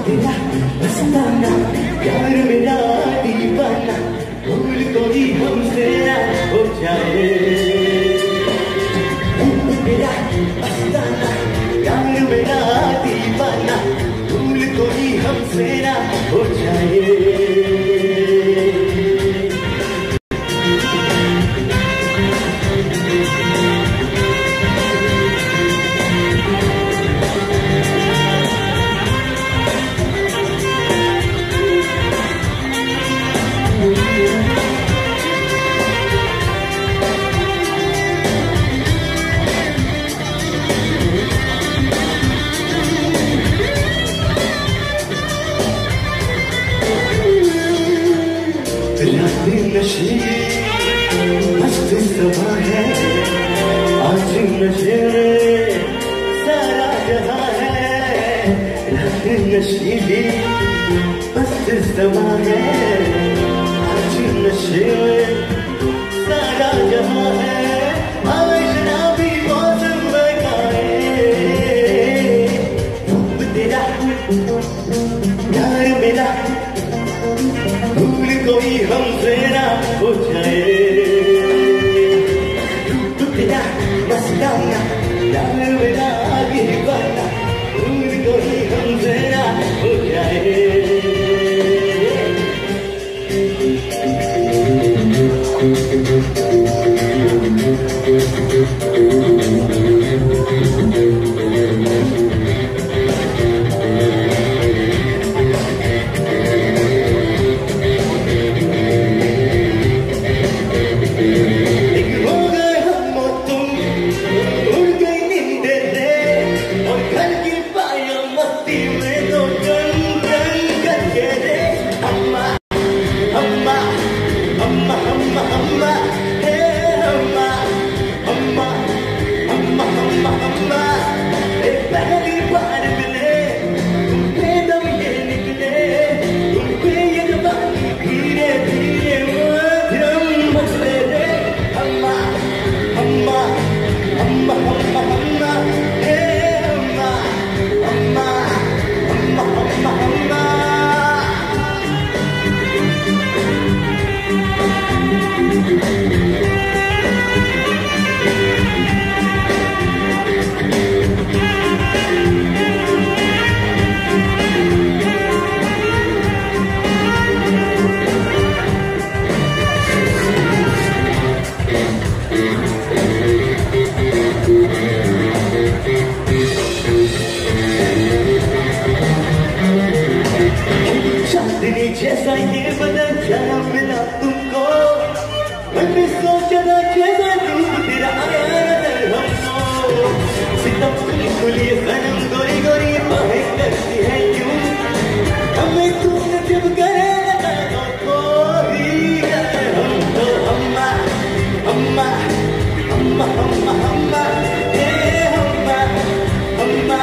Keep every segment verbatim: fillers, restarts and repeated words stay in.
तेरा मस्ताना प्यार मेरा दीवाना भूल कोई हमसे ना हो जाए। तेरा मस्ताना प्यार मेरा दीवाना भूल कोई हमसे ना हो जाए। मस्त सभा है आज नशे में सारा जहां है। रात नशीली मस्त सभा है आज नशे में सारा जहां है। आशना भी मौसम बगाए रूप तेरा प्यार मेरा भूल कोई हमसे ना हो जाए। रूप तेरा मस्ताना प्यार मेरा दीवाना भूल कोई हमसे ना हो जाए। जैसा ये बदल क्या मिला तुमको मैंने सोचा था जैसा रूप तेरा आया नजर हमको। सितम खुली खुली सनम गोरी गोरी बाहें करती है क्यों हमें तूने जब करे लगा तो ही हम तो अम्मा अम्मा अम्मा अम्मा अम्मा हे अम्मा अम्मा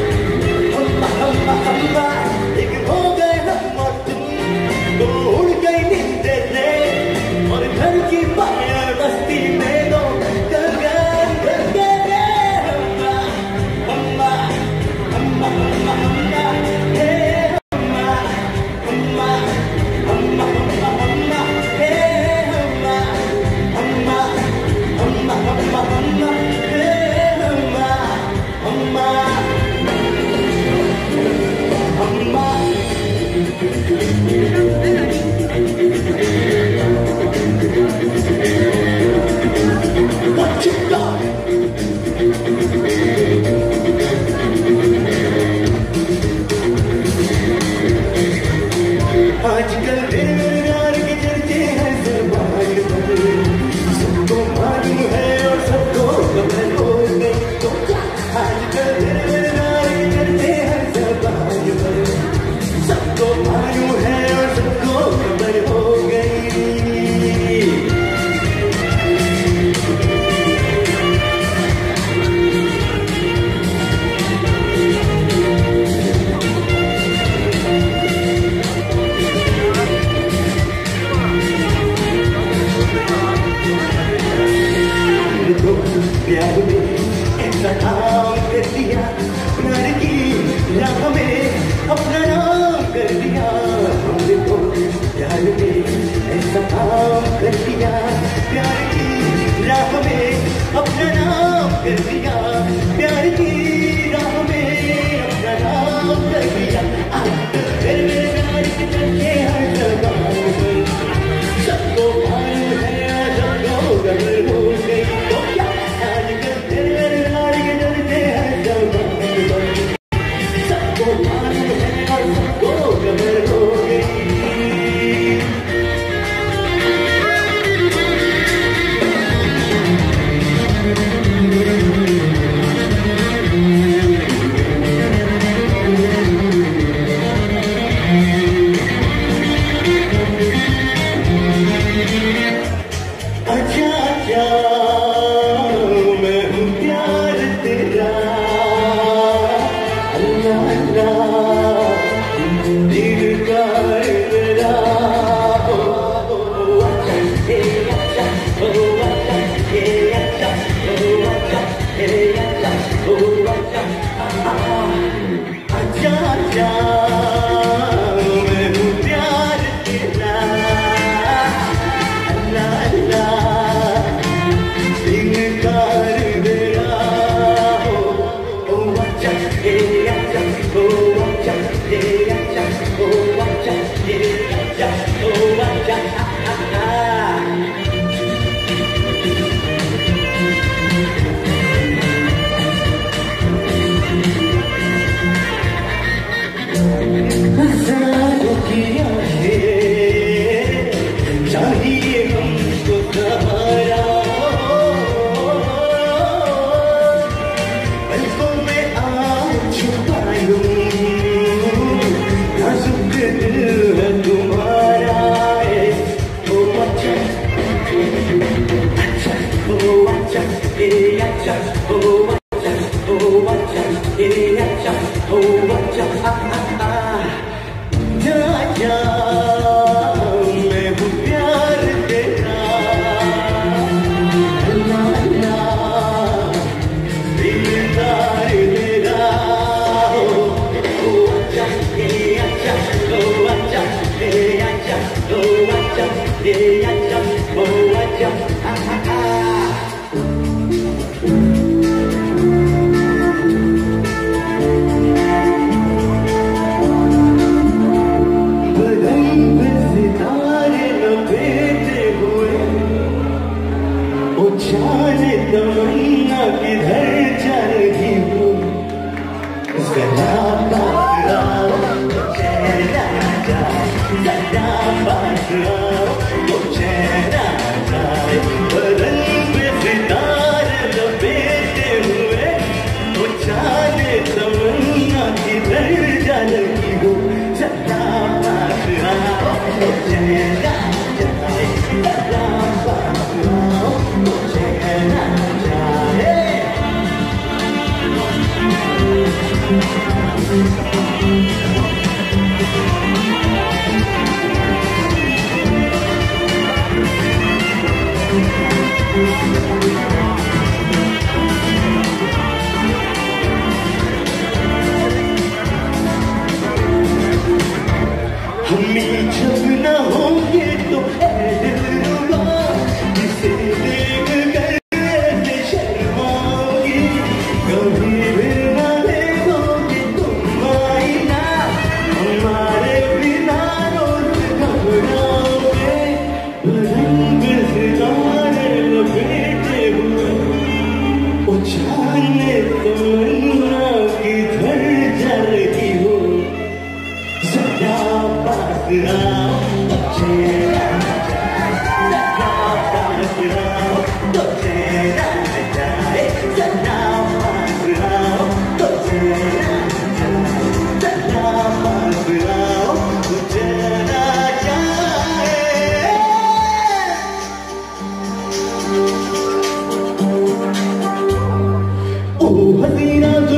अम्मा अम्मा अम्मा एक हो गए हम और तुम तो उड़ गई नींद से और घर की बाहर बस्ती में दो गगन गगन अम्मा अम्मा अम्मा अम्मा अम्मा हे अम्मा अम्मा अम्मा अम्मा अम्मा हे अम्मा अम्मा अम्मा अम्मा अम्मा हे अम्मा अम्मा अम्मा। What you got? आजकल बेरोजगार के चर्चे हैं समाज पर सबको मालूम है और सबको खबर हो गई तो आजकल बेरोजगार के चर्चे हैं समाज पर सबको मालूम है और सबको खबर हो गई। प्यार में ऐसा काम कर दिया प्यार की राह में अपना नाम कर दिया हमने तो प्यार में ऐसा काम कर दिया प्यार की राह में अपना नाम कर दिया प्यार की राह में अपना नाम कर दिया फिर मेरे प्यार के चलते हर जबान पर सबको मालूम है सबको गड़बड़ हो गई तो क्या आजकल फिर मेरे प्यार के चलते हर जबान पर सबको मालूम है और सबको गड़बड़ हो गई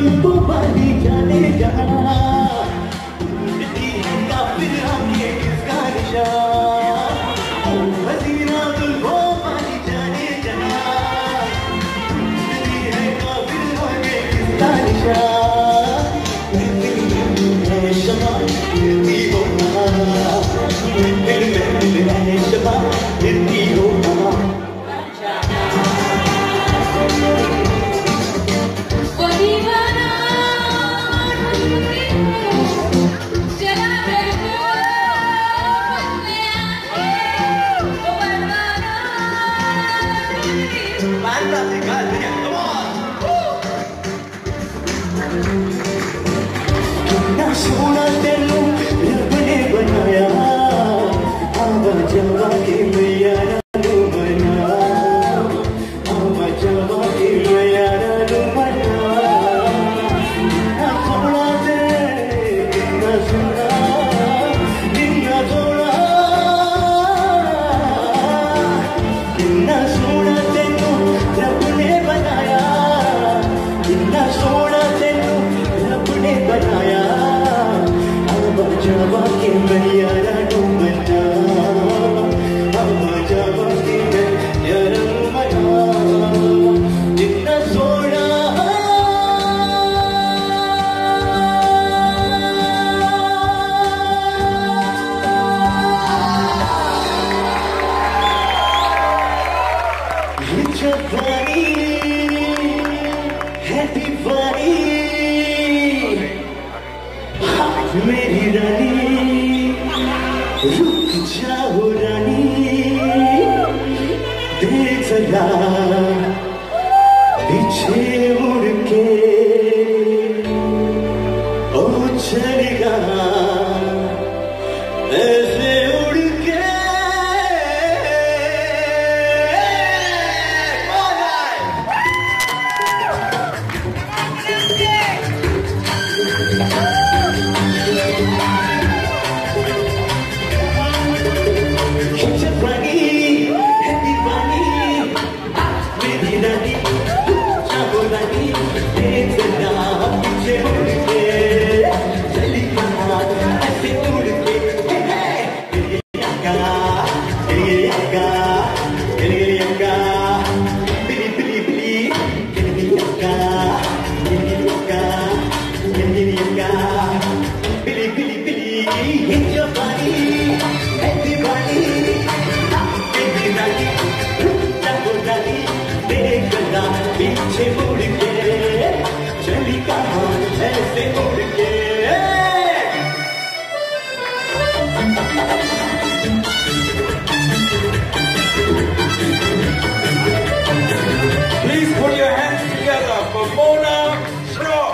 जाने जहाँ मेरी रानी रुक जाओ रानी, देख जरा पीछे मुड़ के, ओ चलेगा ऐसे उड़ के। Please put your hands together for Mona Shroff.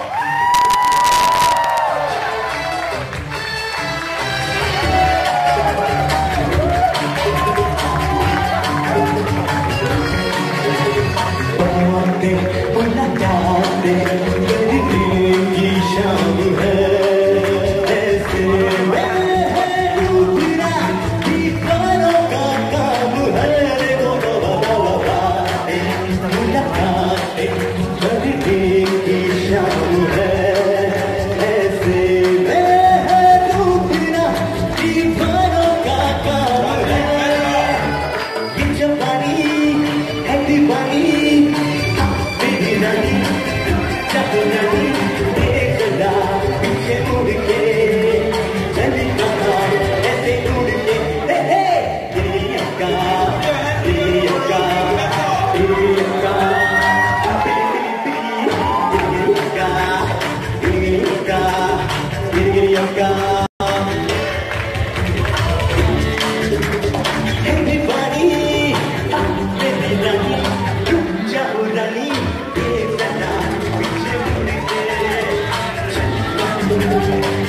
Thank you.